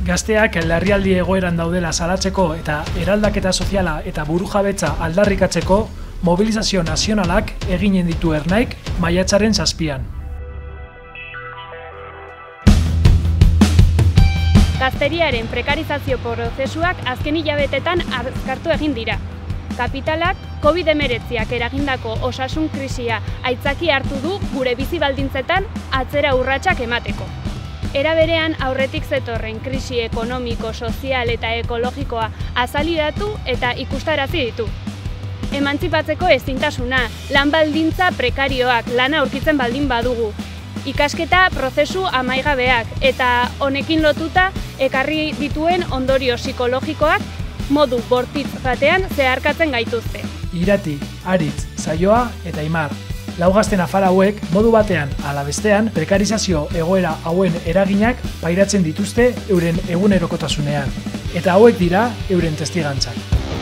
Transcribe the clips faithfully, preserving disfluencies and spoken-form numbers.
Gazteak larrialdi egoeran daudela salatzeko eta eraldaketa soziala eta burujabetza aldarrikatzeko mobilizazio nazionalak eginen ditu Ernaik maiatzaren zazpian. Gazteriaren prekarizazio prozesuak azken hilabetetan azkartu egin dira. Kapitalak covid hemeretziak eragindako osasun krisia aitzaki hartu du gure bizi baldintzetan atzera urratsak emateko. Era berean aurretik zetorren krisi ekonomiko, sozial eta ekologikoa azalidatu eta ikustarazi ditu. Emantzipatzeko ezintasuna, lan baldintza prekarioak, lana aurkitzen baldin badugu, ikasketa prozesu amaigabeak eta honekin lotuta ekarri dituen ondorio psikologikoak modu bortitz batean zeharkatzen gaituzte. Irati, Aritz, Saioa eta Aimar. Lau gazte nafar hauek modu batean ala bestean prekarizazio egoera hauen eraginak pairatzen dituzte euren egunerokotasunean. Eta hauek dira euren testigantzak.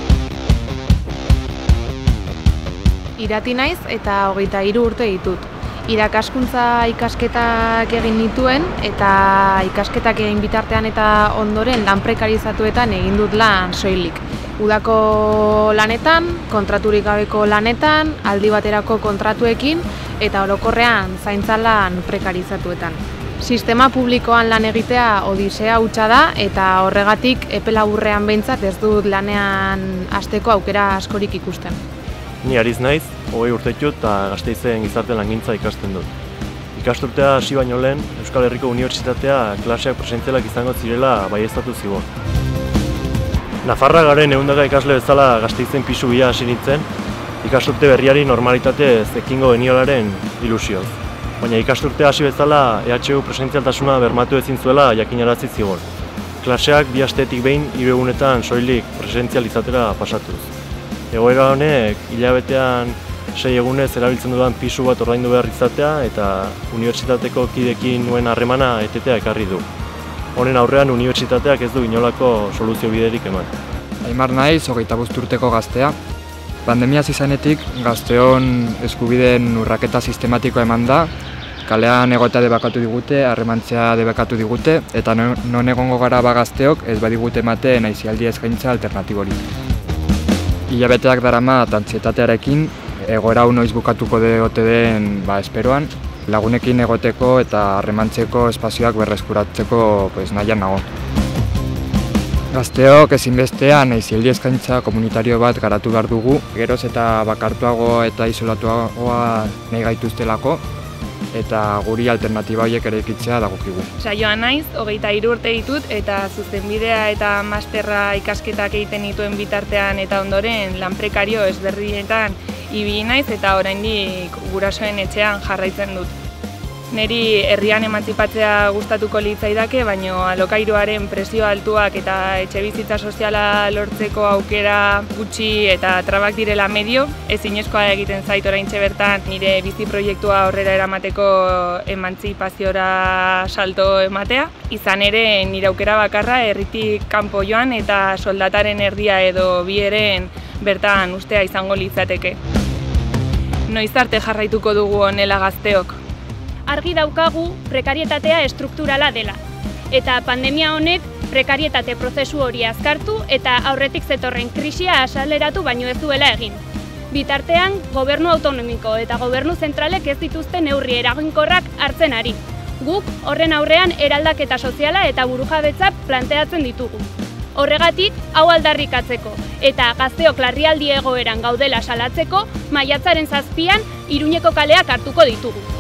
Irati naiz eta hogeita hiru urte ditut. Irakaskuntza ikasketak egin nituen eta ikasketak egin bitartean eta ondoren lan prekarizatuetan egin dut lan soilik. Udako lanetan, kontraturik gabeko lanetan, aldi baterako kontratuekin eta orokorrean zaintza lan prekarizatuetan. Sistema publikoan lan egitea odisea hutsa da eta horregatik epe laburrean behintzat ez dut lanean hasteko aukera askorik ikusten. Ni Aritz naiz, hogei urte ditut eta Gasteizen gizarte langintza ikasten dut. Ikasturtea hasi baino lehen, Euskal Herriko Unibertsitatea klaseak presentzialak izango zirela baieztatu zigun. Nafarra garen ehundaka ikasle bezala Gasteizen pisu bila hasi nintzen, ikasturte berriari normalitatez ekingo geniolaren ilusioz. Baina ikasturtea hasi bezala E H U presentzialtasuna bermatu ezin zuela jakinarazi zigun. Klaseak bi astetik behin hiru egunetan soilik presentzial izatera pasatuz. Egoera honek hilabetean sei egunez erabiltzen dudan pisu bat ordaindu behar izatea eta unibertsitateko kidekin nuen harremana etetea ekarri du. Honen aurrean unibertsitateak ez du inolako soluzio biderik eman. Aimar naiz, hogeita bost urteko gaztea. Pandemiaz izanetik gazteon eskubideen urraketa sistematikoa eman da, kalean egotea debekatu digute, harremantzea debekatu digute, eta non egongo gara ba gazteok ez badigute ematen aisialdi eskaintza alternatiborik. Hilabeteak darama antsietatearekin, egoera hau noiz bukatuko ote den ba, esperoan, lagunekin egoteko eta harremantzeko espazioak berreskuratzeko pues, nahian nago. Gazteok ezinbestean aisialdi eskaintza komunitario bat garatu behar dugu, geroz eta bakartuago eta isolatuagoa nahi gaituztelako, eta guri alternatiba horiek eraikitzea dagokigu. Saioa naiz, hogeita hiru urte ditut eta zuzenbidea eta masterra ikasketak egiten dituen bitartean eta ondoren lan prekario ezberdinetan ibili naiz eta oraindik gurasoen etxean jarraitzen dut. Neri herrian emantzipatzea gustatuko litzaidake, baino alokairuaren presio altuak eta etxebizitza soziala lortzeko aukera gutxi eta trabak direla medio, ezinezkoa egiten zait oraintxe bertan nire bizi proiektua aurrera eramateko emantzipaziora salto ematea. Izan ere, nire aukera bakarra herritik kanpo joan eta soldataren erdia edo bieren bertan ustea izango litzateke. Noiz arte jarraituko dugu honela gazteok? Argi daukagu prekarietatea estrukturala dela. Eta pandemia honek prekarietate prozesu hori azkartu eta aurretik zetorren krisia azaleratu baino ez duela egin. Bitartean, gobernu autonomiko eta gobernu zentralek ez dituzte neurri eraginkorrak hartzen ari. Guk horren aurrean eraldaketa soziala eta burujabetza planteatzen ditugu. Horregatik, hau aldarrikatzeko eta gazteok larrialdi egoeran gaudela salatzeko, maiatzaren zazpian Iruñeko kaleak hartuko ditugu.